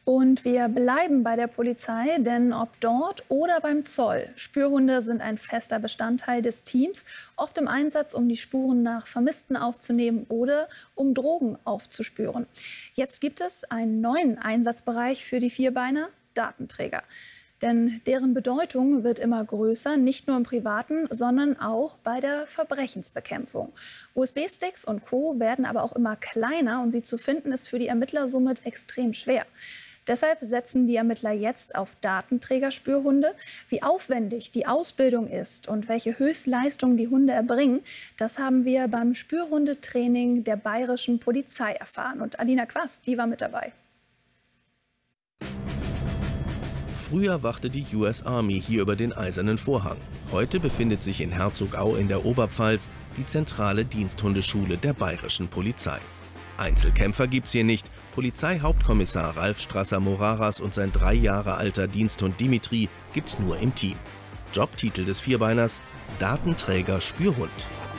Und wir bleiben bei der Polizei, denn ob dort oder beim Zoll, Spürhunde sind ein fester Bestandteil des Teams, oft im Einsatz, um die Spuren nach Vermissten aufzunehmen oder um Drogen aufzuspüren. Jetzt gibt es einen neuen Einsatzbereich für die Vierbeiner, Datenträger. Denn deren Bedeutung wird immer größer, nicht nur im Privaten, sondern auch bei der Verbrechensbekämpfung. USB-Sticks und Co. werden aber auch immer kleiner und sie zu finden ist für die Ermittler somit extrem schwer. Deshalb setzen die Ermittler jetzt auf Datenträgerspürhunde. Wie aufwendig die Ausbildung ist und welche Höchstleistungen die Hunde erbringen, das haben wir beim Spürhundetraining der Bayerischen Polizei erfahren. Und Alina Quast, die war mit dabei. Früher wachte die US Army hier über den Eisernen Vorhang. Heute befindet sich in Herzogau in der Oberpfalz die zentrale Diensthundeschule der Bayerischen Polizei. Einzelkämpfer gibt's hier nicht. Polizeihauptkommissar Ralf Strasser-Moraras und sein 3 Jahre alter Diensthund Dimitri gibt's nur im Team. Jobtitel des Vierbeiners: Datenträger Spürhund.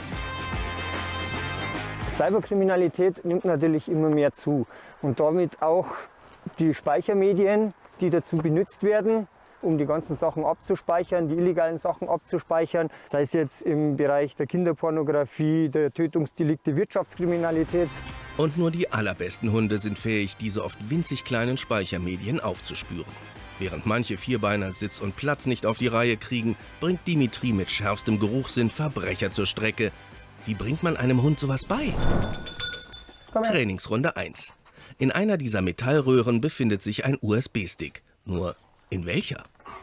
Cyberkriminalität nimmt natürlich immer mehr zu und damit auch die Speichermedien, die dazu benutzt werden, um die ganzen Sachen abzuspeichern, die illegalen Sachen abzuspeichern, sei es jetzt im Bereich der Kinderpornografie, der Tötungsdelikte, Wirtschaftskriminalität. Und nur die allerbesten Hunde sind fähig, diese oft winzig kleinen Speichermedien aufzuspüren. Während manche Vierbeiner Sitz und Platz nicht auf die Reihe kriegen, bringt Dimitri mit schärfstem Geruchssinn Verbrecher zur Strecke. Wie bringt man einem Hund sowas bei? Trainingsrunde 1. In einer dieser Metallröhren befindet sich ein USB-Stick. Nur in welcher?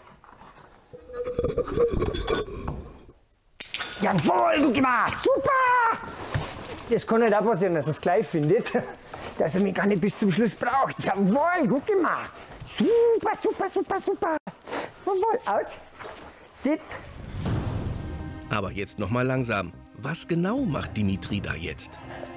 Jawohl, gut gemacht! Super! Das kann nicht auch passieren, dass er es gleich findet, dass er mich gar nicht bis zum Schluss braucht. Jawohl, gut gemacht! Super, super, super, super! Jawohl, aus! Sit! Aber jetzt noch mal langsam. Was genau macht Dimitri da jetzt?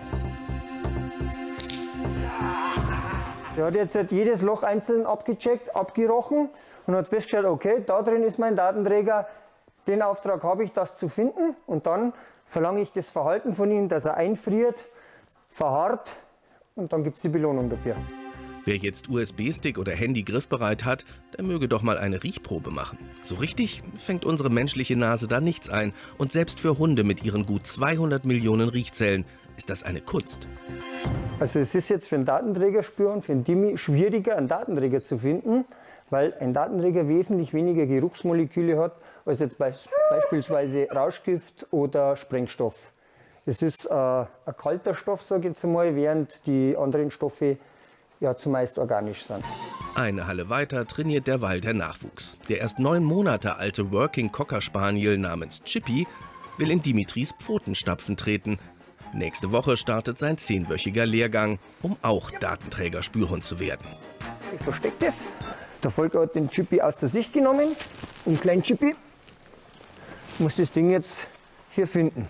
Er hat jetzt jedes Loch einzeln abgecheckt, abgerochen und hat festgestellt, okay, da drin ist mein Datenträger, den Auftrag habe ich, das zu finden. Und dann verlange ich das Verhalten von ihm, dass er einfriert, verharrt und dann gibt es die Belohnung dafür. Wer jetzt USB-Stick oder Handy griffbereit hat, der möge doch mal eine Riechprobe machen. So richtig fängt unsere menschliche Nase da nichts ein. Und selbst für Hunde mit ihren gut 200 Millionen Riechzellen ist das eine Kunst. Also es ist jetzt für einen Datenträgerspürhund, für einen Dimi, schwieriger, einen Datenträger zu finden, weil ein Datenträger wesentlich weniger Geruchsmoleküle hat, als jetzt beispielsweise Rauschgift oder Sprengstoff. Es ist ein kalter Stoff, sage ich jetzt mal, während die anderen Stoffe ja zumeist organisch sind. Eine Halle weiter trainiert derweil der Nachwuchs. Der erst 9 Monate alte Working Cocker Spaniel namens Chippy will in Dimitris Pfotenstapfen treten. Nächste Woche startet sein 10-wöchiger Lehrgang, um auch Datenträger-Spürhund zu werden. Ich verstecke das. Der Volker hat den Chippy aus der Sicht genommen. Und kleinen Chippy muss das Ding jetzt hier finden.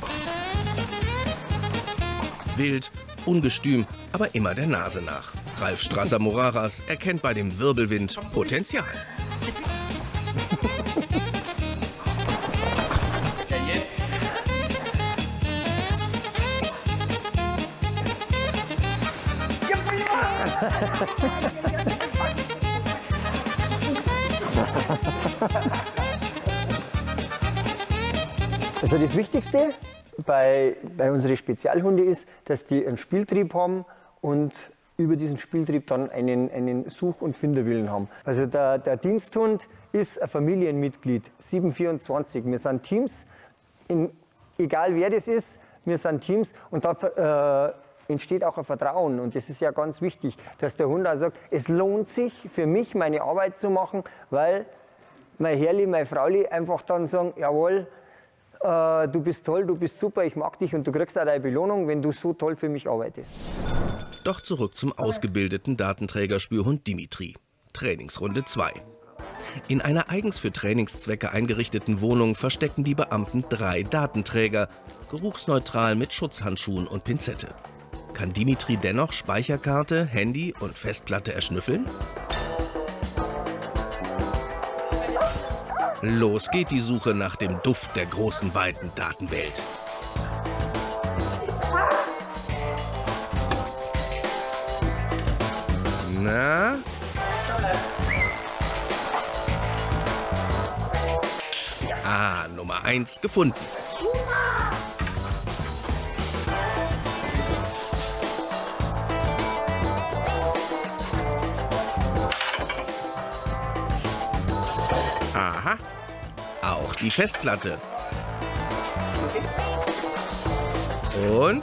Wild, ungestüm, aber immer der Nase nach. Ralf Strasser-Moraras erkennt bei dem Wirbelwind Potenzial. Also das Wichtigste bei unseren Spezialhunden ist, dass die einen Spieltrieb haben und über diesen Spieltrieb dann einen Such- und Finderwillen haben. Also der Diensthund ist ein Familienmitglied, 724. Wir sind Teams, egal wer das ist, wir sind Teams und da entsteht auch ein Vertrauen und das ist ja ganz wichtig, dass der Hund auch sagt, es lohnt sich für mich, meine Arbeit zu machen, weil mein Herrli, meine Frauli einfach dann sagen, jawohl, du bist toll, du bist super, ich mag dich und du kriegst auch deine Belohnung, wenn du so toll für mich arbeitest. Doch zurück zum ausgebildeten Datenträgerspürhund Dimitri. Trainingsrunde 2. In einer eigens für Trainingszwecke eingerichteten Wohnung verstecken die Beamten 3 Datenträger, geruchsneutral mit Schutzhandschuhen und Pinzette. Kann Dimitri dennoch Speicherkarte, Handy und Festplatte erschnüffeln? Los geht die Suche nach dem Duft der großen, weiten Datenwelt. Na, Ah, Nummer 1 gefunden. Aha, auch die Festplatte. Und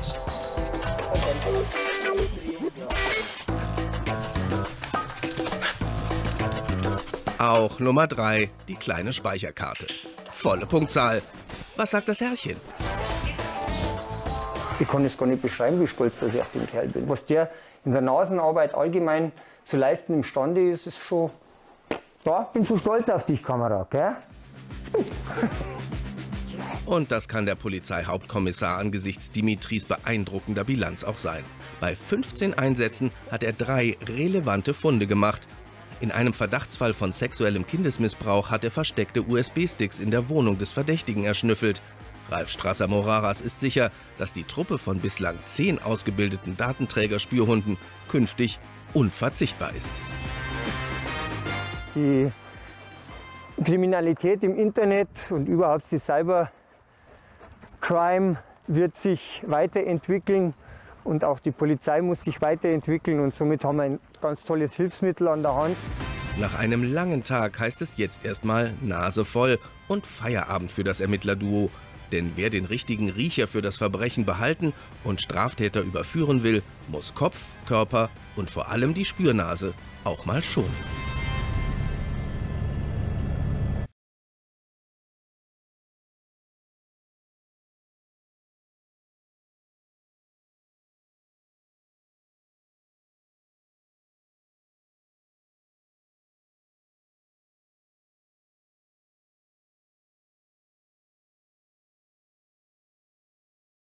auch Nummer 3, die kleine Speicherkarte. Volle Punktzahl. Was sagt das Herrchen? Ich kann es gar nicht beschreiben, wie stolz dass ich auf den Kerl bin. Was der in der Nasenarbeit allgemein zu leisten imstande ist, ist schon... Ja, bin schon stolz auf dich, Kamerad, gell? Und das kann der Polizeihauptkommissar angesichts Dimitris beeindruckender Bilanz auch sein. Bei 15 Einsätzen hat er 3 relevante Funde gemacht. In einem Verdachtsfall von sexuellem Kindesmissbrauch hat er versteckte USB-Sticks in der Wohnung des Verdächtigen erschnüffelt. Ralf Strasser-Moraras ist sicher, dass die Truppe von bislang 10 ausgebildeten Datenträger-Spürhunden künftig unverzichtbar ist. Die Kriminalität im Internet und überhaupt die Cybercrime wird sich weiterentwickeln und auch die Polizei muss sich weiterentwickeln und somit haben wir ein ganz tolles Hilfsmittel an der Hand. Nach einem langen Tag heißt es jetzt erstmal Nase voll und Feierabend für das Ermittlerduo. Denn wer den richtigen Riecher für das Verbrechen behalten und Straftäter überführen will, muss Kopf, Körper und vor allem die Spürnase auch mal schonen.